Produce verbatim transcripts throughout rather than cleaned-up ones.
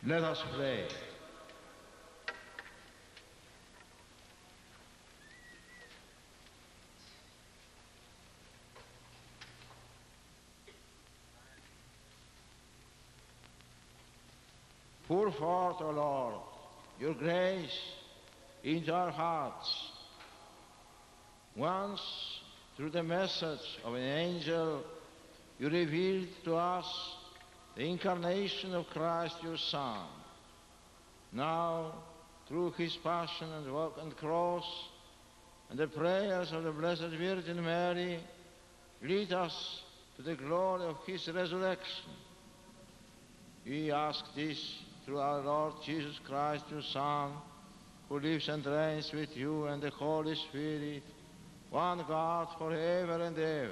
Let us pray. Pour forth, O Lord, your grace into our hearts. Once, through the message of an angel, you revealed to us the incarnation of Christ, your Son. Now, through his passion and work and cross, and the prayers of the Blessed Virgin Mary, lead us to the glory of his resurrection. We ask this through our Lord Jesus Christ, your Son, who lives and reigns with you and the Holy Spirit, one God, forever and ever.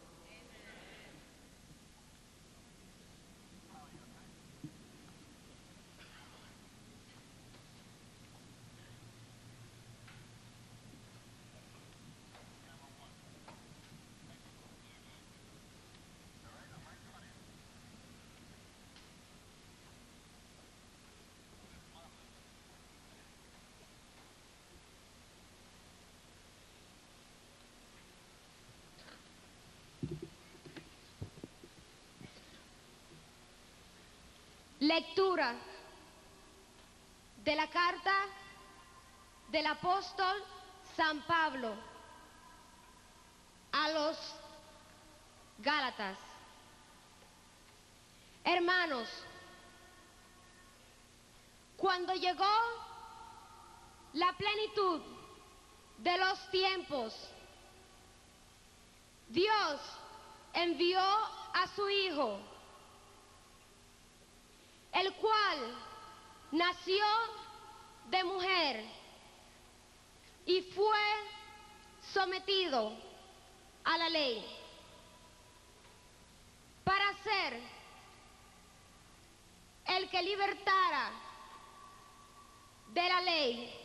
Lectura de la carta del apóstol San Pablo a los Gálatas. Hermanos, cuando llegó la plenitud de los tiempos, Dios envió a su Hijo, el cual nació de mujer y fue sometido a la ley, para ser el que libertara de la ley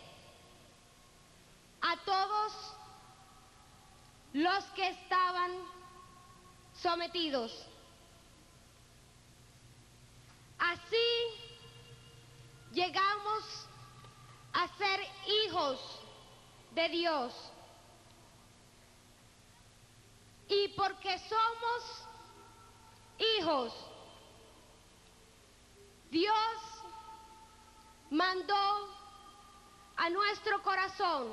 a todos los que estaban sometidos. Así llegamos a ser hijos de Dios. Y porque somos hijos, Dios mandó a nuestro corazón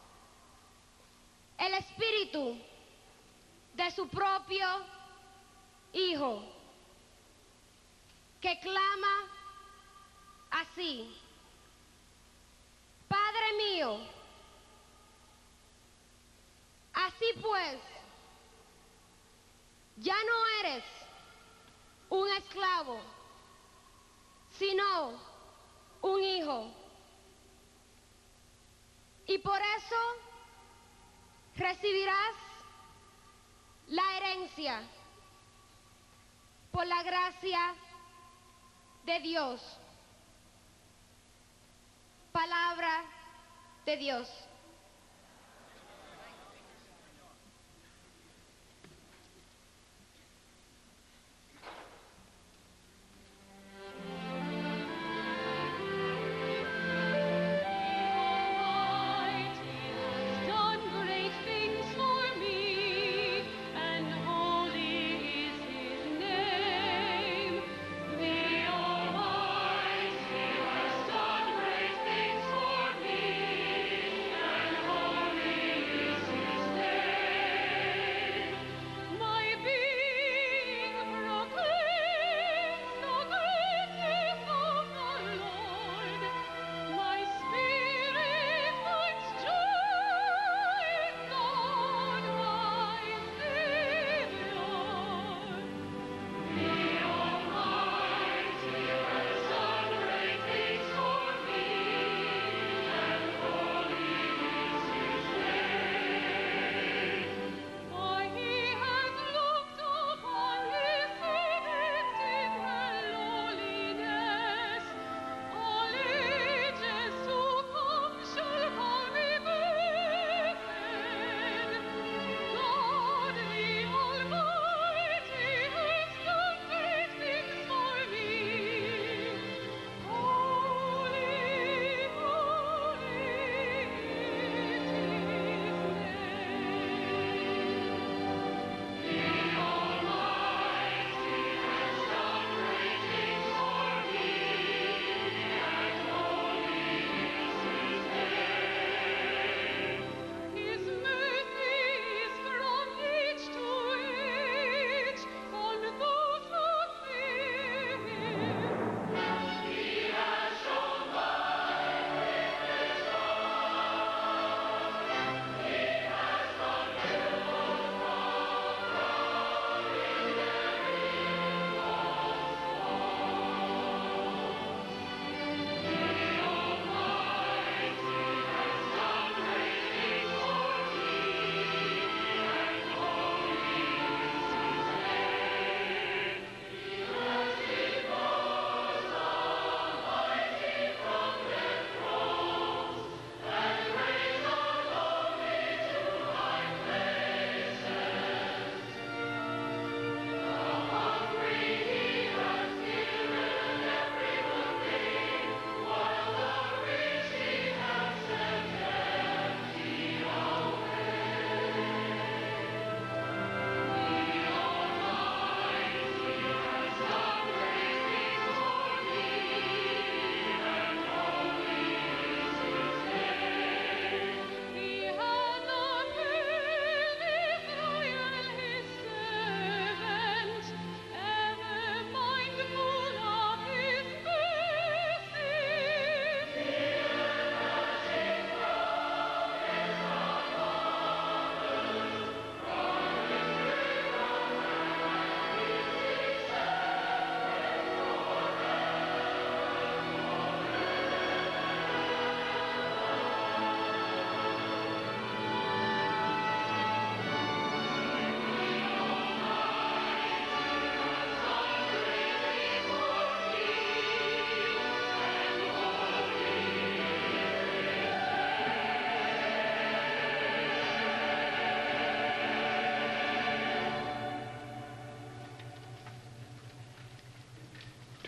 el espíritu de su propio Hijo, que clama así: Padre mío. Así pues, ya no eres un esclavo, sino un hijo. Y por eso recibirás la herencia por la gracia de Dios. Palabra de Dios. Great things for me.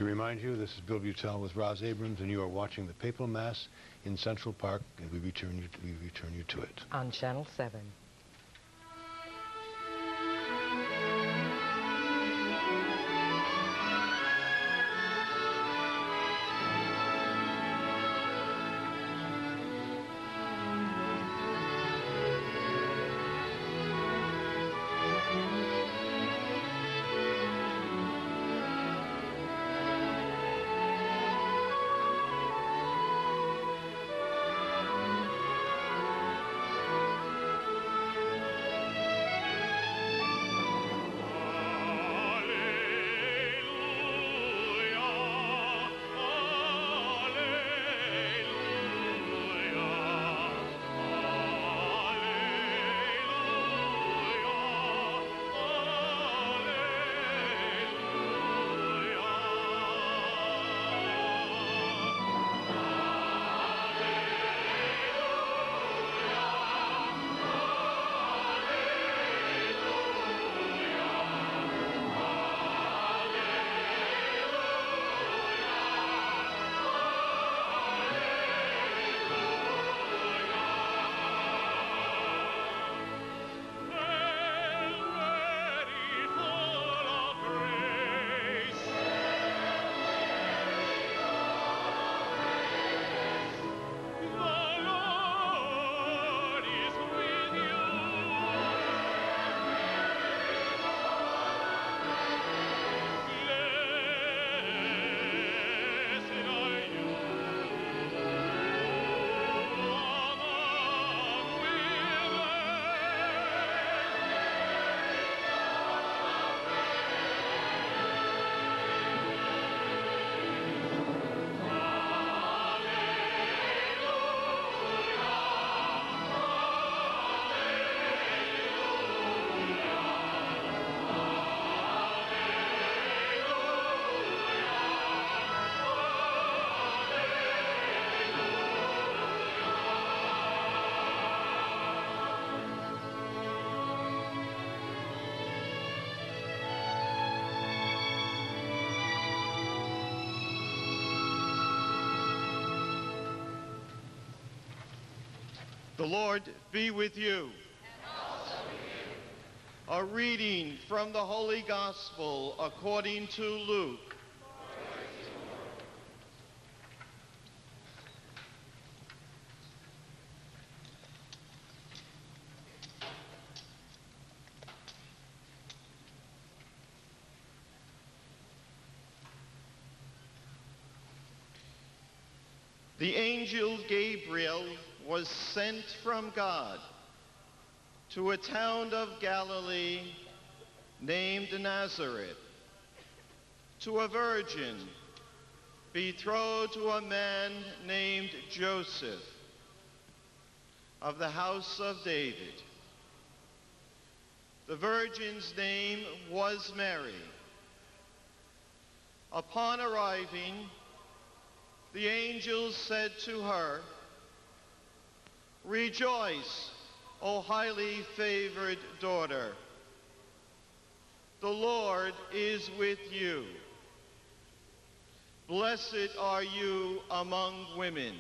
To remind you, this is Bill Beutel with Roz Abrams, and you are watching the Papal Mass in Central Park, and we return you, we return you to it. On Channel seven. The Lord be with you. And also with you. A reading from the Holy Gospel according to Luke. The angel Gabriel was sent from God to a town of Galilee named Nazareth, to a virgin betrothed to a man named Joseph of the house of David. The virgin's name was Mary. Upon arriving, the angel said to her, "Rejoice, O highly favored daughter. The Lord is with you. Blessed are you among women."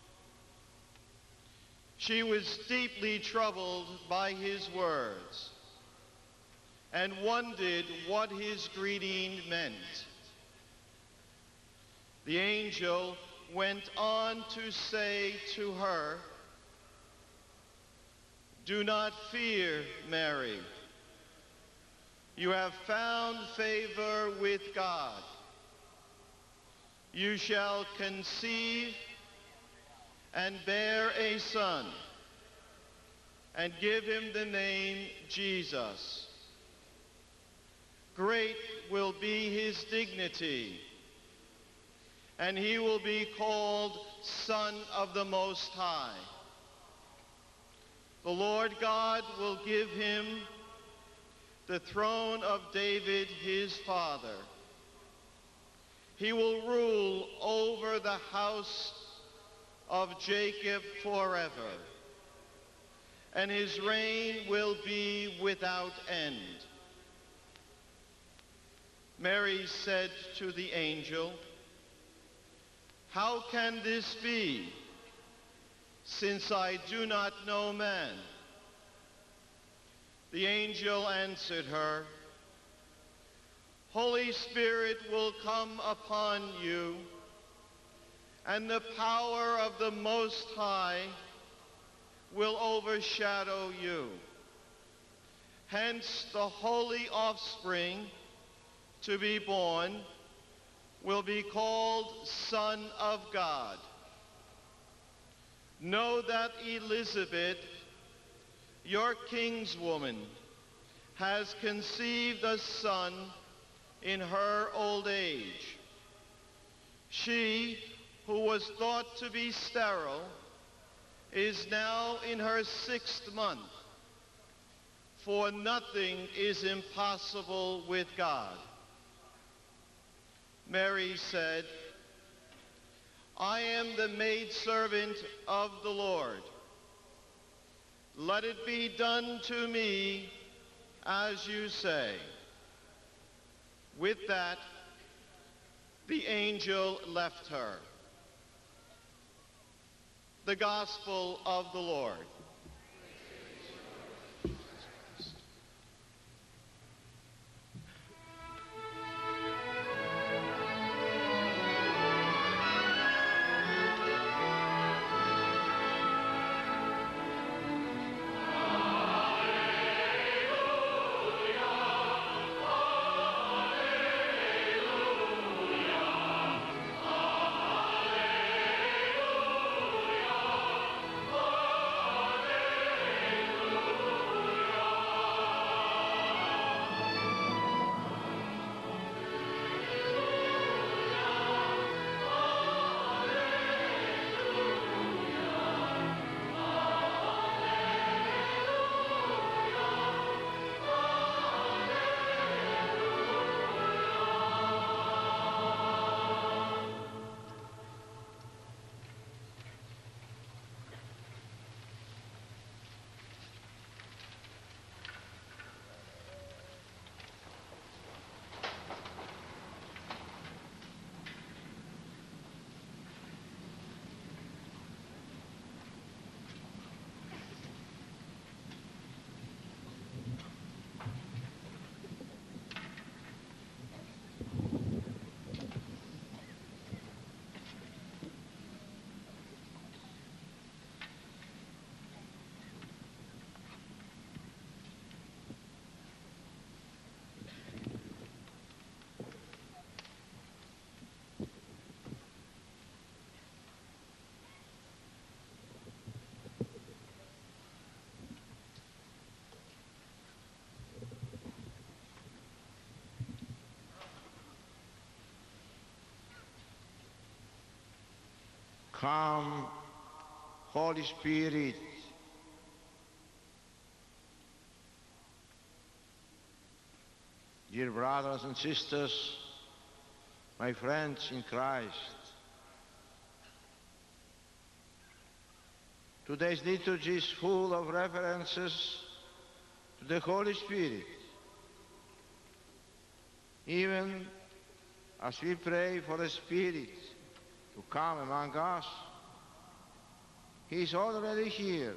She was deeply troubled by his words and wondered what his greeting meant. The angel went on to say to her, "Do not fear, Mary. You have found favor with God. You shall conceive and bear a son, and give him the name Jesus. Great will be his dignity, and he will be called Son of the Most High. The Lord God will give him the throne of David his father. He will rule over the house of Jacob forever, and his reign will be without end." Mary said to the angel, "How can this be, since I do not know man?" The angel answered her, "Holy Spirit will come upon you, and the power of the Most High will overshadow you. Hence, the holy offspring to be born will be called Son of God. Know that Elizabeth, your kinswoman, has conceived a son in her old age. She, who was thought to be sterile, is now in her sixth month, for nothing is impossible with God." Mary said, "I am the maidservant of the Lord. Let it be done to me as you say." With that, the angel left her. The Gospel of the Lord. Come, Holy Spirit. Dear brothers and sisters, my friends in Christ, today's liturgy is full of references to the Holy Spirit. Even as we pray for the Spirit to come among us, He is already here.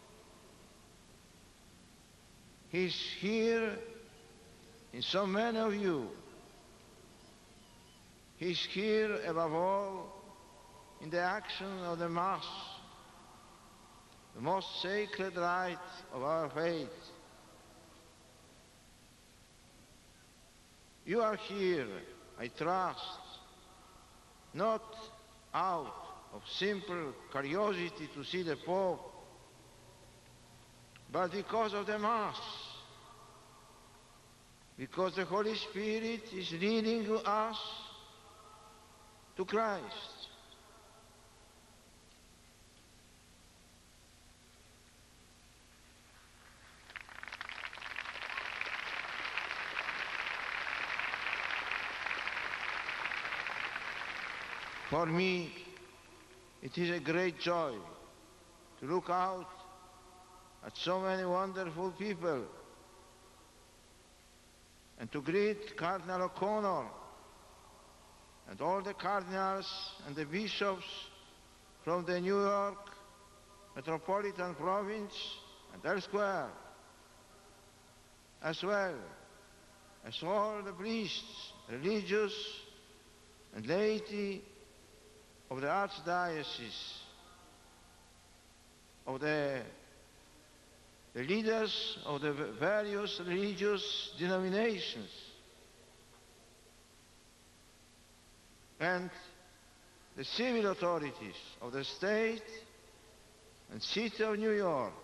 He is here in so many of you. He is here above all in the action of the Mass, the most sacred rite of our faith. You are here, I trust, not out of simple curiosity to see the Pope, but because of the Mass, because the Holy Spirit is leading us to Christ. For me, it is a great joy to look out at so many wonderful people and to greet Cardinal O'Connor and all the cardinals and the bishops from the New York metropolitan province and elsewhere, as well as all the priests, religious and laity of the Archdiocese, of the, the leaders of the various religious denominations, and the civil authorities of the state and city of New York.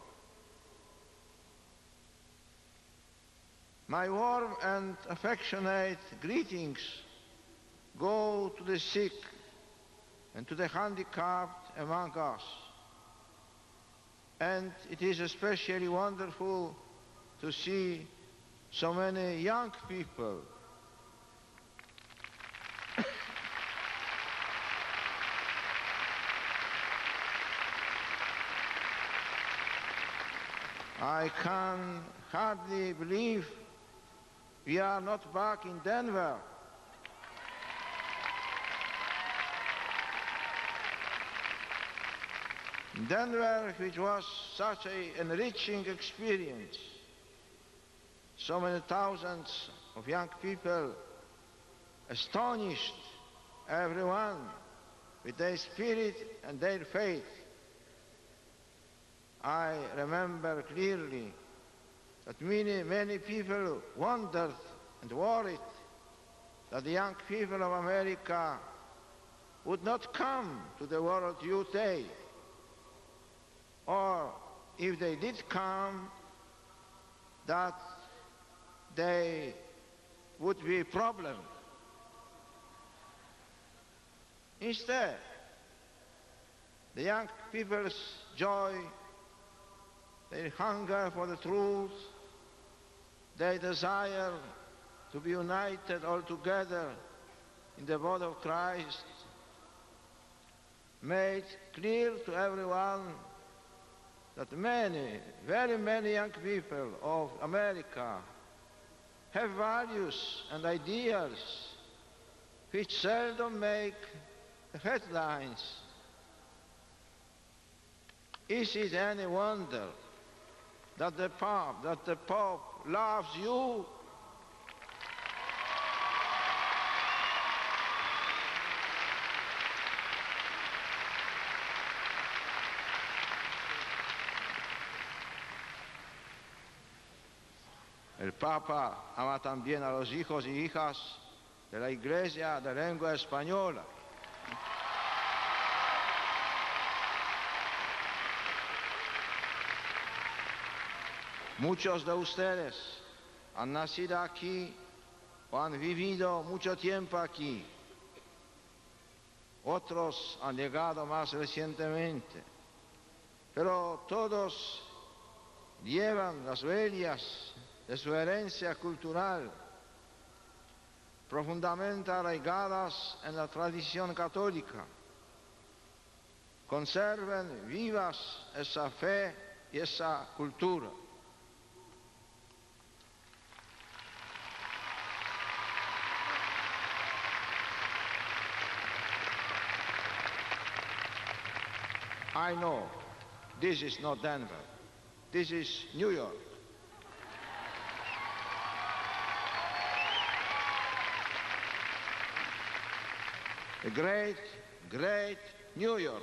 My warm and affectionate greetings go to the sick and to the handicapped among us. And it is especially wonderful to see so many young people I can hardly believe we are not back in Denver. Denver, which was such an enriching experience. So many thousands of young people astonished everyone with their spirit and their faith. I remember clearly that many, many people wondered and worried that the young people of America would not come to the World Youth Day, or if they did come, that they would be a problem. Instead, the young people's joy, their hunger for the truth, their desire to be united all together in the body of Christ, made clear to everyone that many, very many young people of America have values and ideas which seldom make the headlines. Is it any wonder that the Pope, that the Pope loves you? El Papa ama también a los hijos y hijas de la Iglesia de lengua española. Muchos de ustedes han nacido aquí o han vivido mucho tiempo aquí. Otros han llegado más recientemente. Pero todos llevan las huellas de su herencia cultural, profundamente arraigadas en la tradición católica. Conserven vivas esa fe y esa cultura. I know this is not Denver. This is New York. A great, great New York.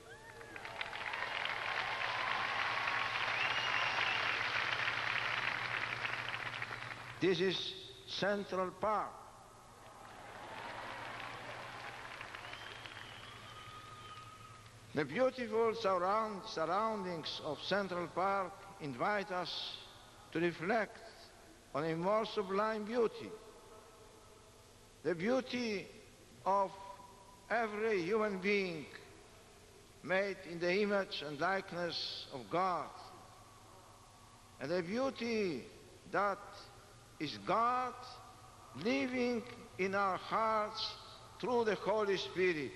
This is Central Park. The beautiful surround, surroundings of Central Park invite us to reflect on a more sublime beauty, the beauty of every human being made in the image and likeness of God, and the beauty that is God living in our hearts through the Holy Spirit.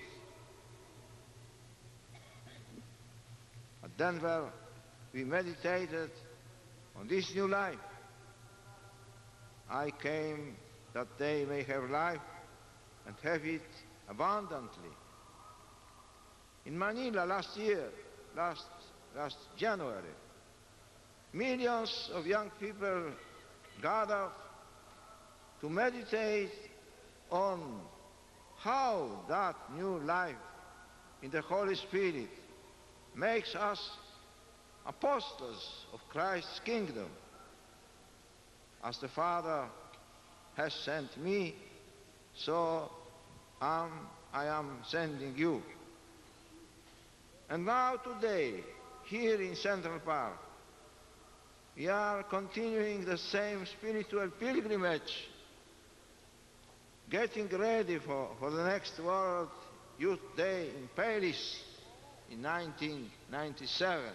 At Denver, we meditated on this new life. I came that they may have life and have it abundantly. In Manila last year, last, last January, millions of young people gathered to meditate on how that new life in the Holy Spirit makes us apostles of Christ's kingdom. As the Father has sent me, so am, I am sending you. And now today, here in Central Park, we are continuing the same spiritual pilgrimage, getting ready for, for the next World Youth Day in Paris in nineteen ninety-seven.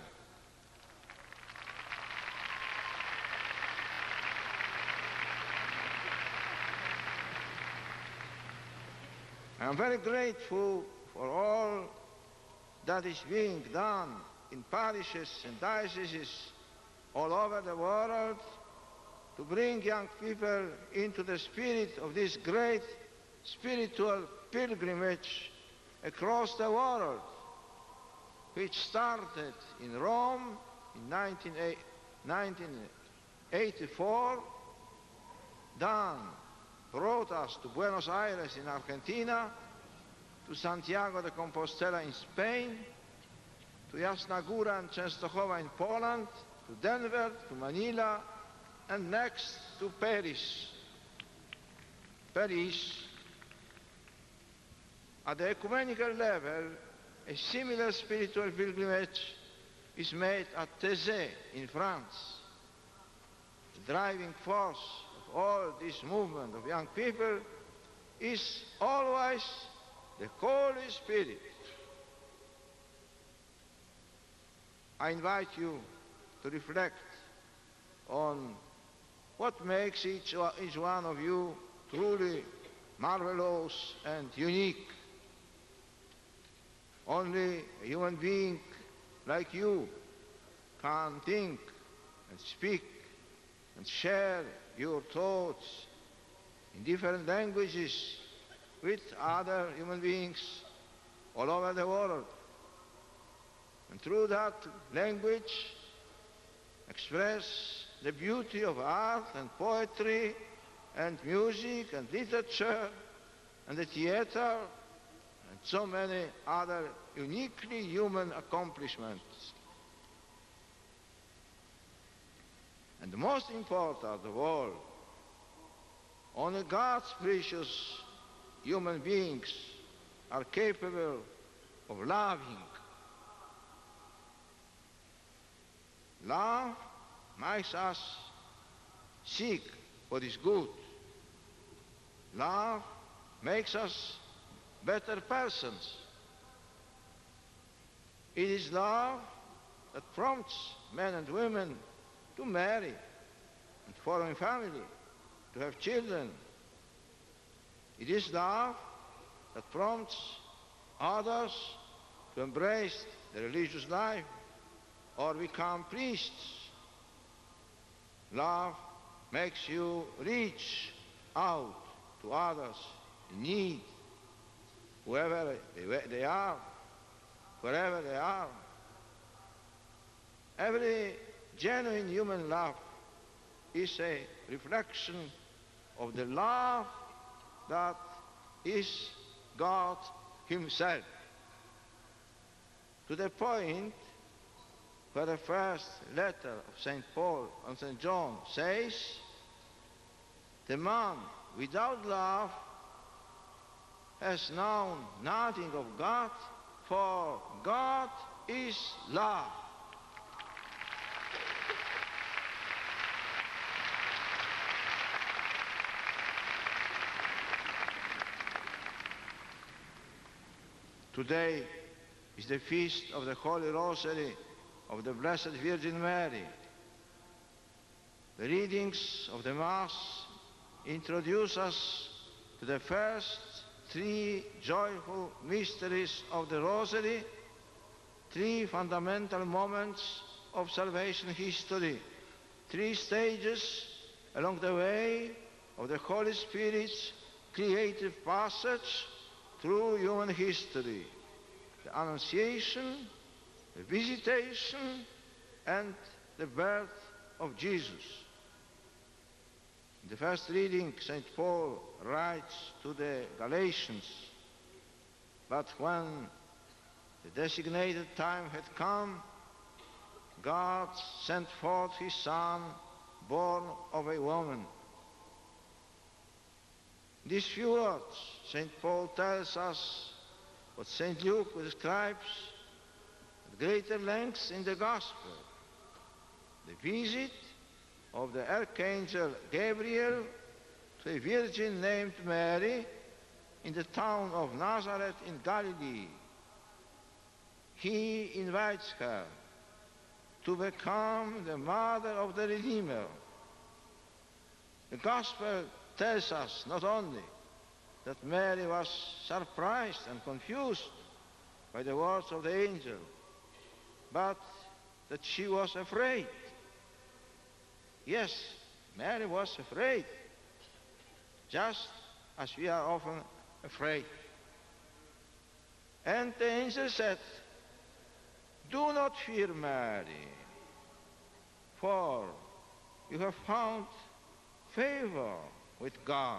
I am very grateful for all that is being done in parishes and dioceses all over the world to bring young people into the spirit of this great spiritual pilgrimage across the world, which started in Rome in nineteen eighty-four, then brought us to Buenos Aires in Argentina, to Santiago de Compostela in Spain, to Jasna Góra and Częstochowa in Poland, to Denver, to Manila, and next to Paris. Paris, at the ecumenical level, a similar spiritual pilgrimage is made at Thésée in France. The driving force of all this movement of young people is always the Holy Spirit. I invite you to reflect on what makes each, each one of you truly marvelous and unique. Only a human being like you can think and speak and share your thoughts in different languages with other human beings all over the world. And through that language, express the beauty of art and poetry and music and literature and the theater and so many other uniquely human accomplishments. And the most important of all, only God's precious human beings are capable of loving. Love makes us seek what is good. Love makes us better persons. It is love that prompts men and women to marry and form a family, to have children. It is love that prompts others to embrace the religious life or become priests. Love makes you reach out to others in need, whoever they are, wherever they are. Every genuine human love is a reflection of the love that is God Himself. To the point where the first letter of Saint Paul and Saint John says, the man without love has known nothing of God, for God is love. Today is the feast of the Holy Rosary of the Blessed Virgin Mary. The readings of the Mass introduce us to the first three joyful mysteries of the Rosary, three fundamental moments of salvation history, three stages along the way of the Holy Spirit's creative passage through human history, the Annunciation, the Visitation, and the birth of Jesus. In the first reading, Saint Paul writes to the Galatians, "But when the designated time had come, God sent forth his Son, born of a woman." In these few words, Saint Paul tells us what Saint Luke describes at greater length in the Gospel: the visit of the Archangel Gabriel to a virgin named Mary in the town of Nazareth in Galilee. He invites her to become the mother of the Redeemer. The Gospel tells us not only that Mary was surprised and confused by the words of the angel, but that she was afraid. Yes, Mary was afraid, just as we are often afraid. And the angel said, "Do not fear, Mary, for you have found favor with God.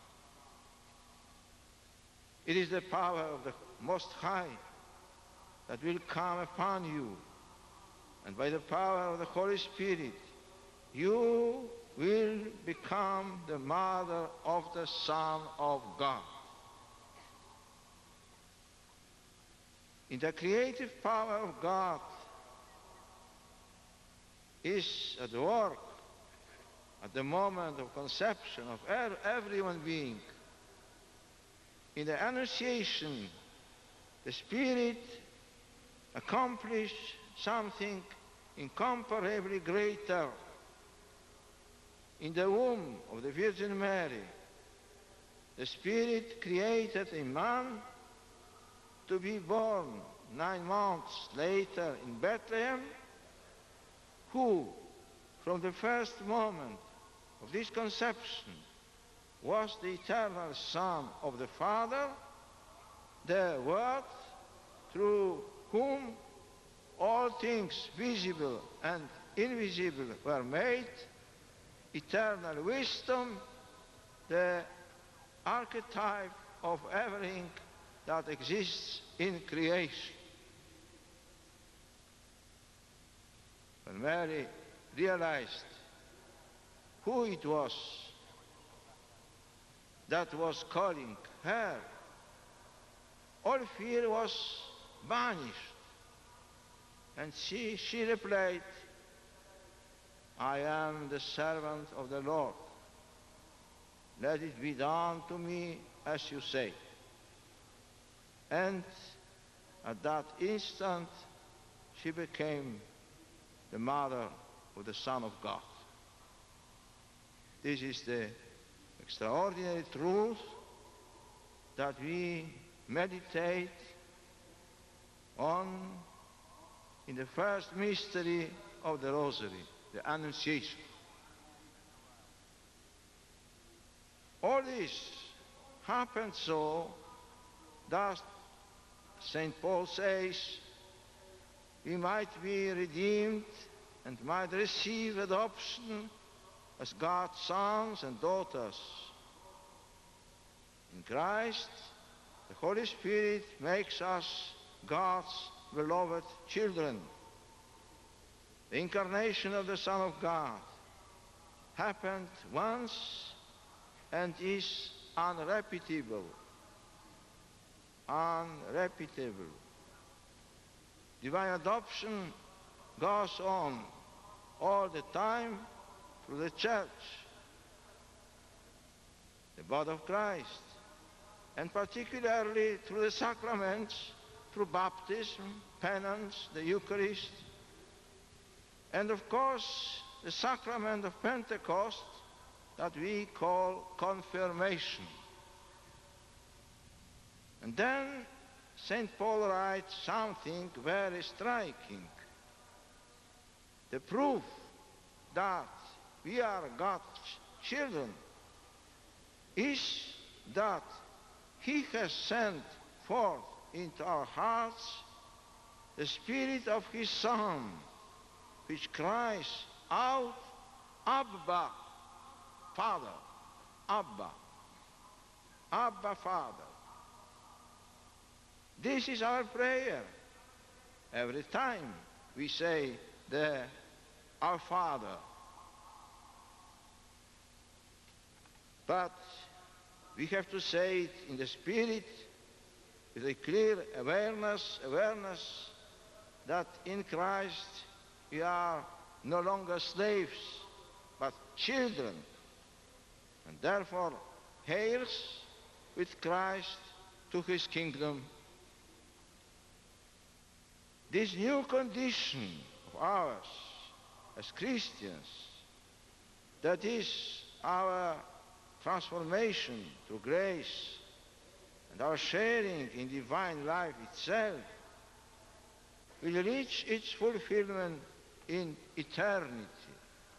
It is the power of the Most High that will come upon you, and by the power of the Holy Spirit, you will become the mother of the Son of God." In the creative power of God is at work at the moment of conception of every human being. In the Annunciation, the Spirit accomplished something incomparably greater. In the womb of the Virgin Mary, the Spirit created a man to be born nine months later in Bethlehem, who, from the first moment of this conception, was the eternal Son of the Father, the Word, through whom all things visible and invisible were made, eternal wisdom, the archetype of everything that exists in creation. When Mary realized who it was that was calling her, all fear was banished, and she, she replied, "I am the servant of the Lord. Let it be done to me as you say." And at that instant, she became the mother of the Son of God. This is the extraordinary truth that we meditate on in the first mystery of the Rosary, the Annunciation. All this happened so that Saint Paul says we might be redeemed and might receive adoption as God's sons and daughters. In Christ, the Holy Spirit makes us God's beloved children. The incarnation of the Son of God happened once and is unrepeatable. Unrepeatable. Divine adoption goes on all the time through the Church, the body of Christ, and particularly through the sacraments, through baptism, penance, the Eucharist, and of course the sacrament of Pentecost that we call confirmation. And then Saint Paul writes something very striking. The proof that we are God's children is that he has sent forth into our hearts the Spirit of his Son, which cries out, Abba, Father, Abba, Abba, Father. This is our prayer. Every time we say the Our Father. But we have to say it in the Spirit with a clear awareness, awareness that in Christ we are no longer slaves, but children, and therefore heirs with Christ to his kingdom. This new condition of ours as Christians, that is our transformation through grace and our sharing in divine life itself, will reach its fulfillment in eternity.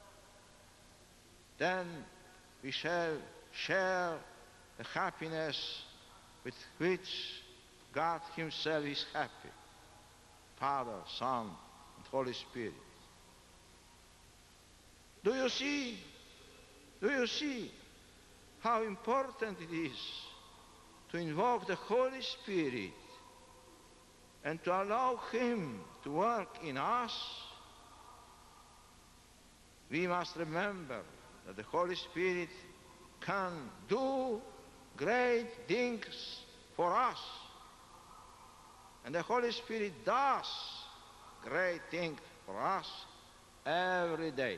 Then we shall share the happiness with which God himself is happy, Father, Son, and Holy Spirit. Do you see? Do you see how important it is to invoke the Holy Spirit and to allow him to work in us? We must remember that the Holy Spirit can do great things for us. And the Holy Spirit does great things for us every day.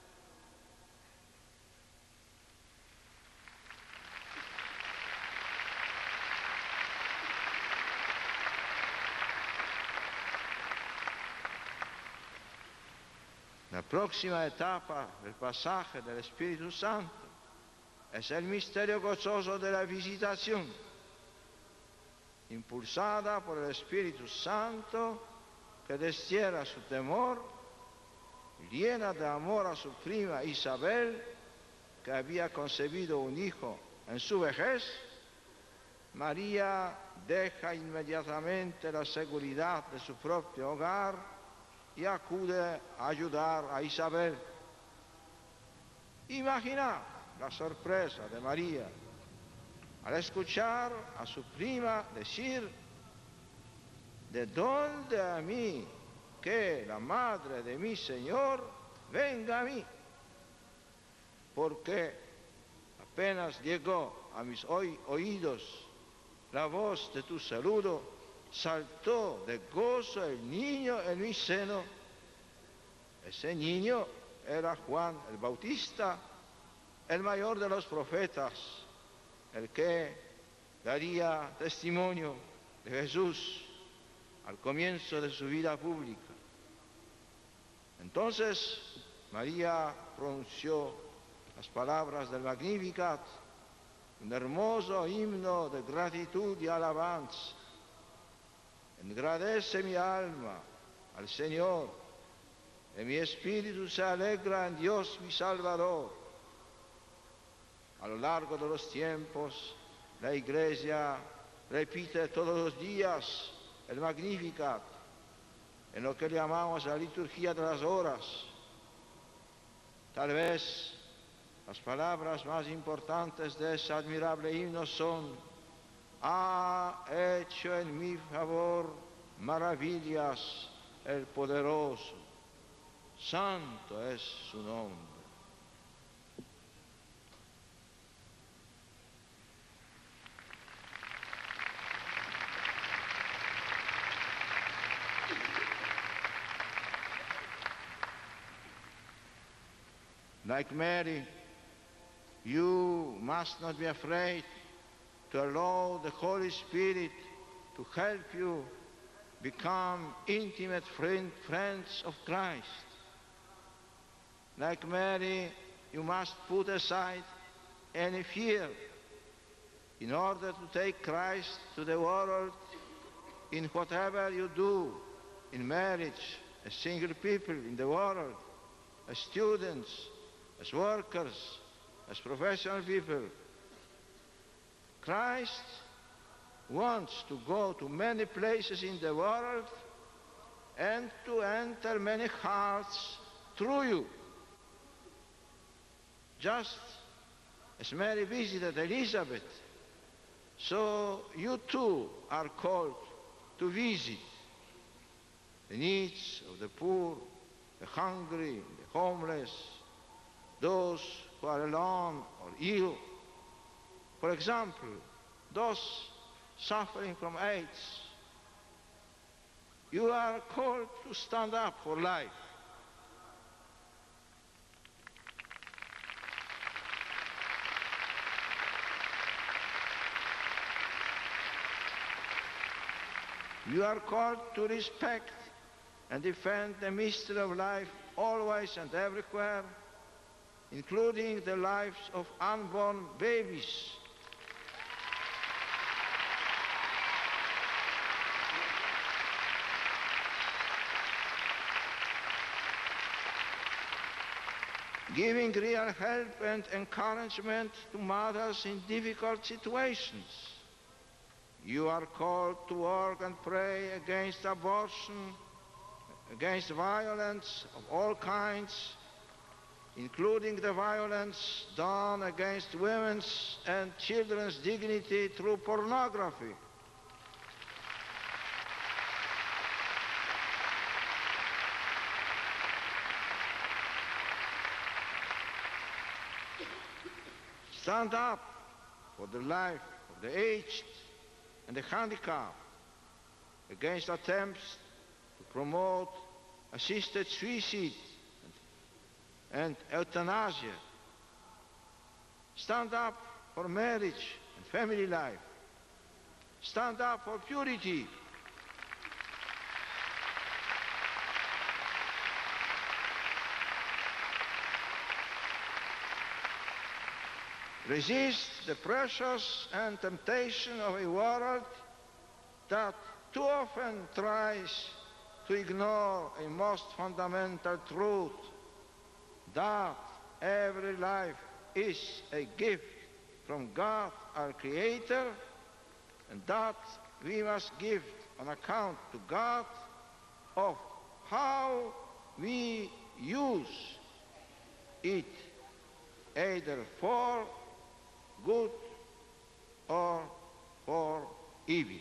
La próxima etapa del pasaje del Espíritu Santo es el misterio gozoso de la visitación, impulsada por el Espíritu Santo que destierra su temor, llena de amor a su prima Isabel, que había concebido un hijo en su vejez. María deja inmediatamente la seguridad de su propio hogar y acude a ayudar a Isabel. Imaginad la sorpresa de María al escuchar a su prima decir: ¿de dónde a mí que la madre de mi Señor venga a mí? Porque apenas llegó a mis oídos la voz de tu saludo, saltó de gozo el niño en mi seno. Ese niño era Juan el Bautista, el mayor de los profetas, el que daría testimonio de Jesús al comienzo de su vida pública. Entonces María pronunció las palabras del Magnificat, un hermoso himno de gratitud y alabanza. Engrandece mi alma al Señor, y mi espíritu se alegra en Dios mi Salvador. A lo largo de los tiempos, la Iglesia repite todos los días el Magnificat, en lo que llamamos la liturgia de las horas. Tal vez las palabras más importantes de ese admirable himno son: ha hecho en mi favor maravillas el poderoso, santo es su nombre. Like Mary, you must not be afraid to allow the Holy Spirit to help you become intimate friend, friends of Christ. Like Mary, you must put aside any fear in order to take Christ to the world in whatever you do, in marriage, as single people in the world, as students, as workers, as professional people. Christ wants to go to many places in the world and to enter many hearts through you. Just as Mary visited Elizabeth, so you too are called to visit the needs of the poor, the hungry, the homeless, those who are alone or ill. For example, those suffering from AIDS. You are called to stand up for life. You are called to respect and defend the mystery of life always and everywhere, including the lives of unborn babies. Giving real help and encouragement to mothers in difficult situations. You are called to work and pray against abortion, against violence of all kinds, including the violence done against women's and children's dignity through pornography. Stand up for the life of the aged and the handicapped, against attempts to promote assisted suicide and euthanasia. Stand up for marriage and family life. Stand up for purity. Resist the pressures and temptation of a world that too often tries to ignore a most fundamental truth, that every life is a gift from God, our Creator, and that we must give an account to God of how we use it, either for good or for evil.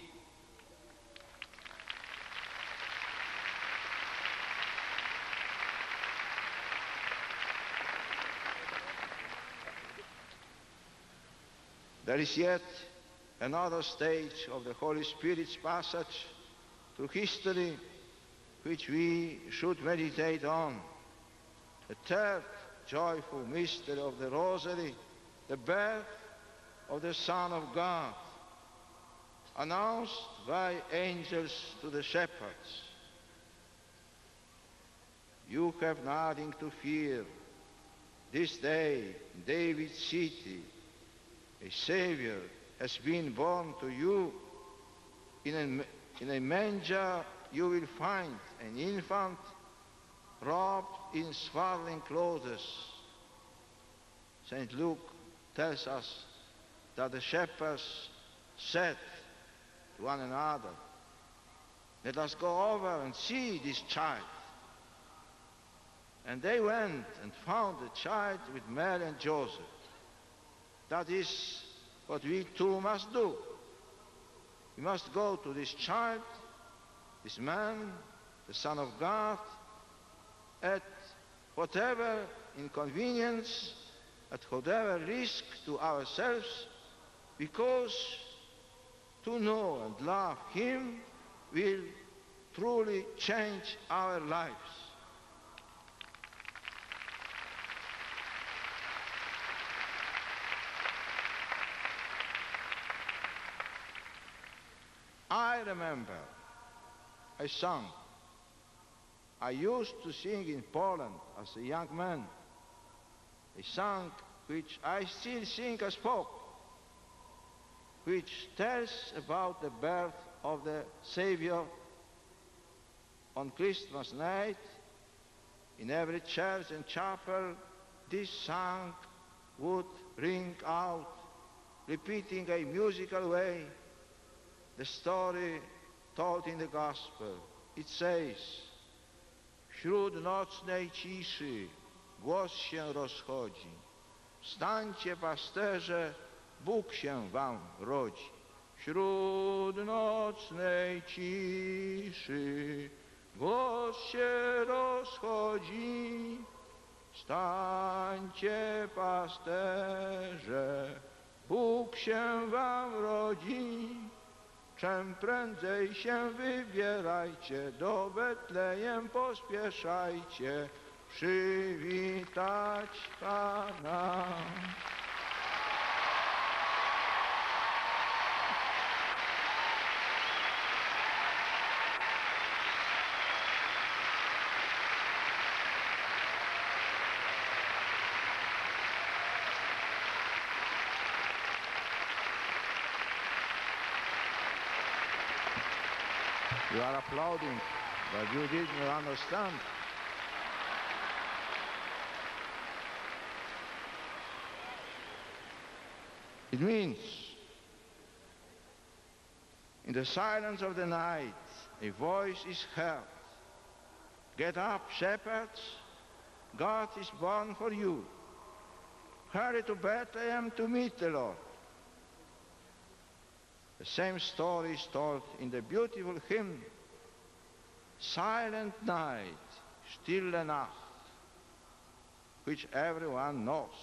There is yet another stage of the Holy Spirit's passage through history which we should meditate on. The third joyful mystery of the Rosary, the birth of the Son of God, announced by angels to the shepherds. You have nothing to fear. This day in David's city, a Savior has been born to you. In a, in a manger you will find an infant robed in swaddling clothes. Saint Luke tells us that the shepherds said to one another, "Let us go over and see this child." And they went and found the child with Mary and Joseph. That is what we too must do. We must go to this child, this man, the Son of God, at whatever inconvenience, at whatever risk to ourselves, because to know and love him will truly change our lives. I remember a song I used to sing in Poland as a young man, a song which I still sing as Pope, which tells about the birth of the Savior. On Christmas night, in every church and chapel, this song would ring out repeating a musical way the story told in the Gospel. It says, wśród nocnej ciszy głos się rozchodzi. Wstańcie, pasterze, Bóg się wam rodzi. Wśród nocnej ciszy głos się rozchodzi. Wstańcie, pasterze, Bóg się wam rodzi. Czym prędzej się wybierajcie, do Betlejem pospieszajcie, przywitać Pana. You are applauding, but you didn't understand. It means, in the silence of the night, a voice is heard. Get up, shepherds, God is born for you. Hurry to Bethlehem to meet the Lord. The same story is told in the beautiful hymn, Silent Night, Stille Nacht, which everyone knows.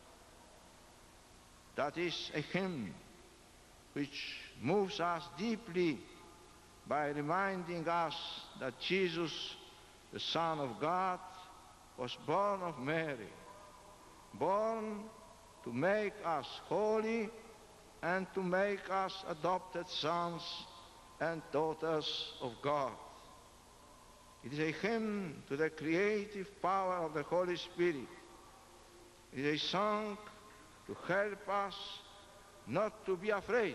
That is a hymn which moves us deeply by reminding us that Jesus, the Son of God, was born of Mary, born to make us holy and to make us adopted sons and daughters of God. It is a hymn to the creative power of the Holy Spirit. It is a song to help us not to be afraid.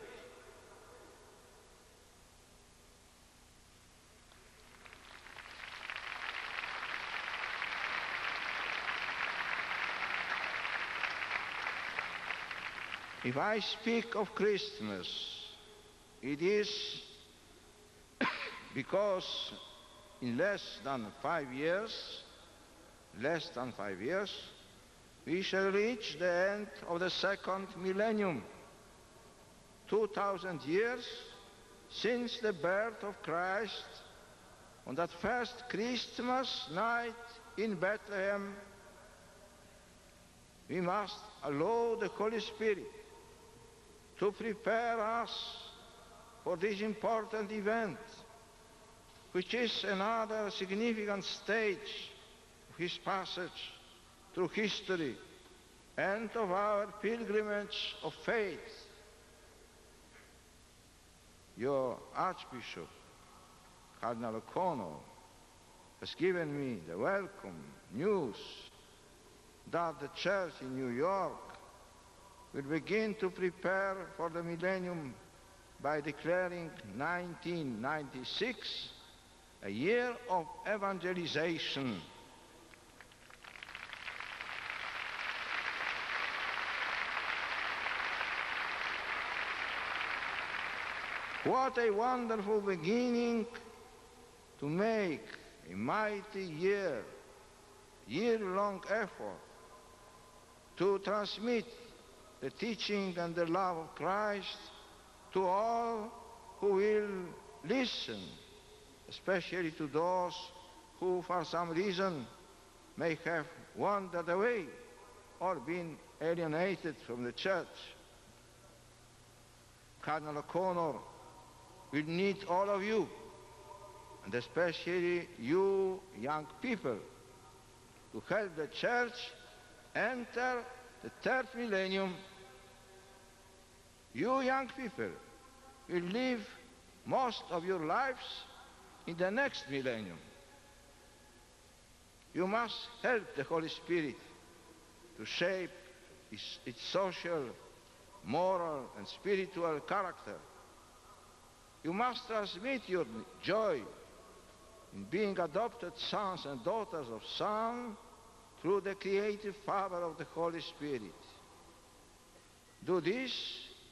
If I speak of Christmas, it is because in less than five years, less than five years, we shall reach the end of the second millennium. Two thousand years since the birth of Christ, on that first Christmas night in Bethlehem, we must allow the Holy Spirit to prepare us for this important event, which is another significant stage of his passage through history and of our pilgrimage of faith. Your Archbishop, Cardinal O'Connell, has given me the welcome news that the Church in New York will begin to prepare for the millennium by declaring nineteen ninety-six a year of evangelization. What a wonderful beginning to make a mighty year, year-long effort to transmit the teaching and the love of Christ to all who will listen, especially to those who for some reason may have wandered away or been alienated from the Church. Cardinal O'Connell will need all of you, and especially you young people, to help the Church enter the third millennium. You young people will live most of your lives in the next millennium. You must help the Holy Spirit to shape its, its social, moral, and spiritual character. You must transmit your joy in being adopted sons and daughters of Son through the creative power of the Holy Spirit. Do this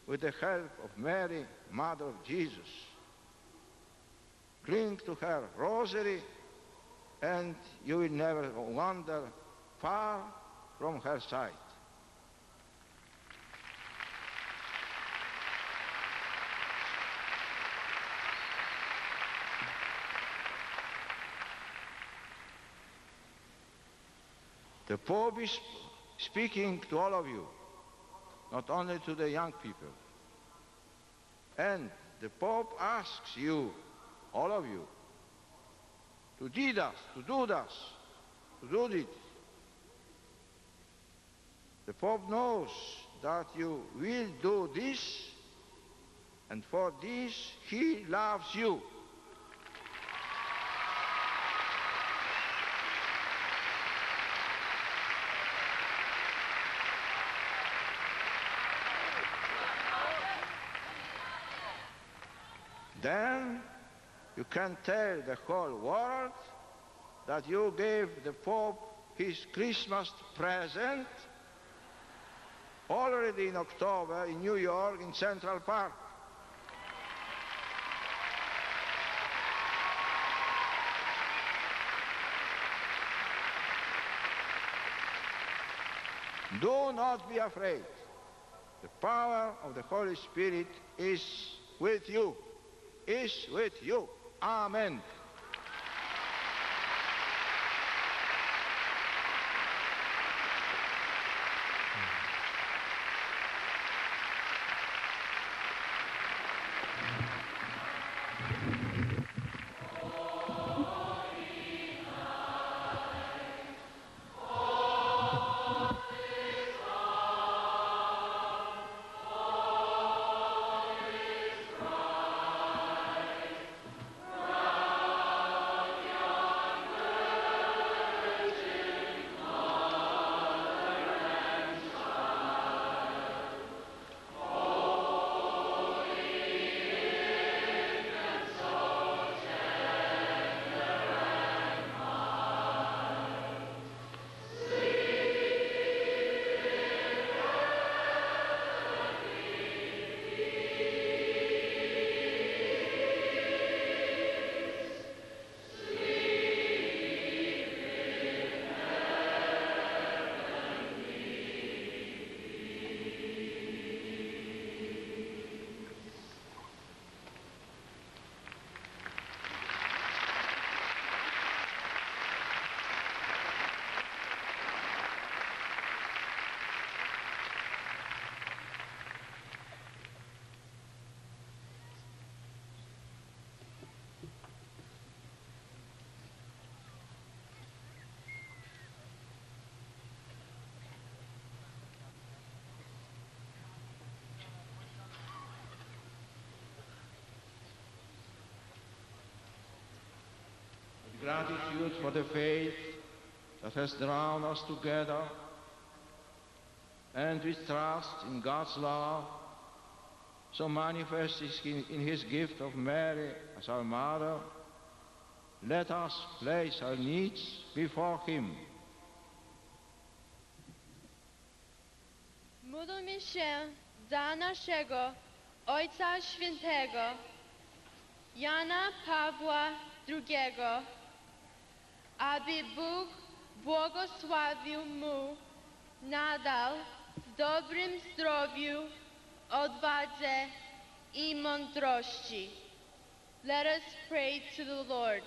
with the help of Mary, Mother of Jesus. Cling to her rosary, and you will never wander far from her side. The Pope is speaking to all of you, not only to the young people. And the Pope asks you, all of you, to do that, to do that, to do it. The Pope knows that you will do this, and for this he loves you. Then you can tell the whole world that you gave the Pope his Christmas present already in October in New York in Central Park. Do not be afraid. The power of the Holy Spirit is with you. Is with you. Amen. Gratitude for the faith that has drawn us together, and with trust in God's love, so manifested in his gift of Mary as our mother, let us place our needs before him. Módlmy się za naszego Ojca Świętego, Jana Pawła drugiego, aby Bóg błogosławił mu nadal w dobrym zdrowiu, odwadze i mądrości. Let us pray to the Lord.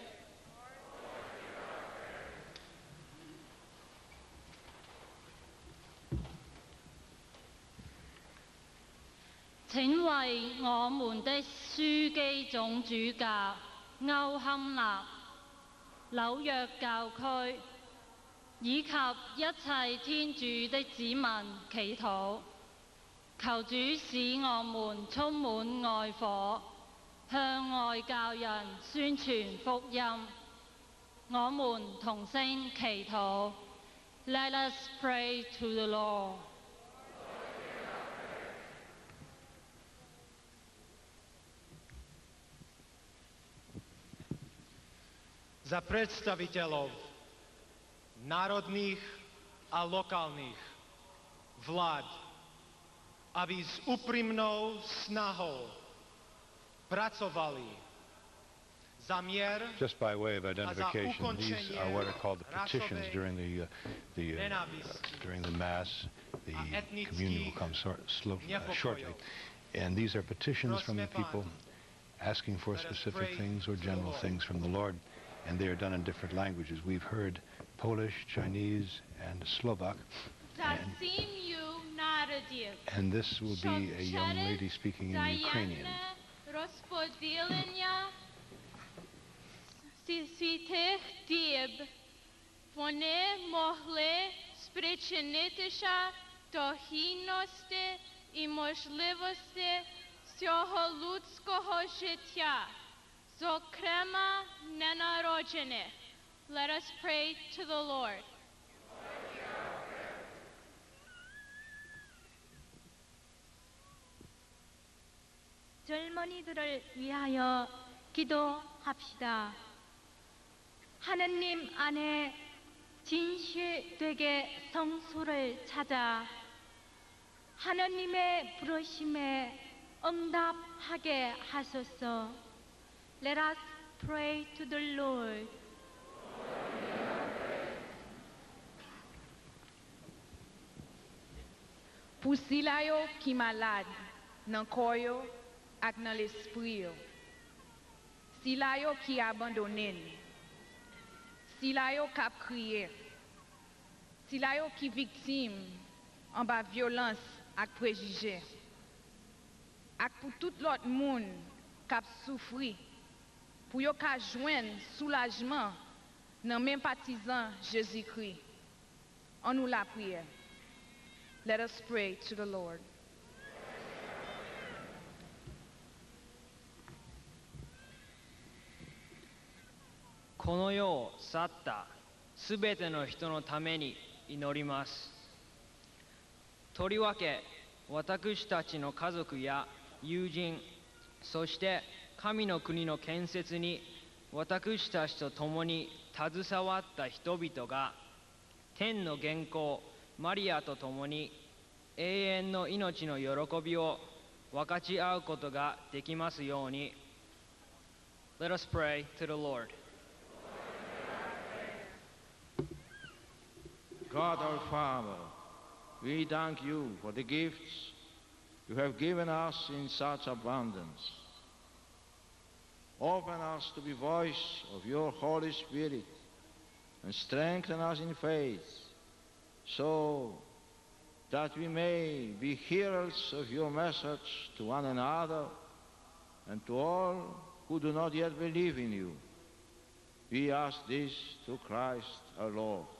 "請為我們的書記總主教歐堪納、紐約教區以及一切天主的子民祈禱，求主使我們充滿愛火，向外教人宣傳福音。我們同聲祈禱。Let us pray to the Lord." Za predstaviteľov národných a lokálnych vlád aby s úprimnou snahou pracovali za mier, Just by way of identification, these are what are called the petitions during the, uh, the, uh, during the Mass. The communion will come sor- slow, uh, shortly. And these are petitions from the people asking for specific things or general things from the Lord. And they are done in different languages. We've heard Polish, Chinese, and Slovak. And, and this will be a young lady speaking in Ukrainian. Розподілення світих діб вони могли спричинитися до гідності і можливості всього людського життя, зокрема ненароджених. Let us pray to the Lord. 젊은이들을 위하여 기도합시다. 하느님 안에 진실되게 성소를 찾아 하느님의 부르심에 응답하게 하소서. Let us pray to the Lord. Pour sila yo ki malade nan koyo ak nan l'esprit yo. Sila yo ki abandonen. Sila yo kap kriye. Sila yo ki victime en ba violence ak préjugé. Ak pou tout lot moun kap soufri, pou yo ka jwen soulagement nan men patizan Jésus-Christ. En nous la prière. Let us pray to the Lord. 「この世を去ったすべての人のために祈ります」「とりわけ私たちの家族や友人、そして神の国の建設に私たちと共に携わった人々が天の元寇マリアと共に永遠の命の喜びを分かち合うことができますように。Let us pray to the Lord. God our Father, we thank you for the gifts you have given us in such abundance. Open us to be voice of your Holy Spirit and strengthen us in faith, so that we may be hearers of your message to one another and to all who do not yet believe in you. We ask this through Christ our Lord.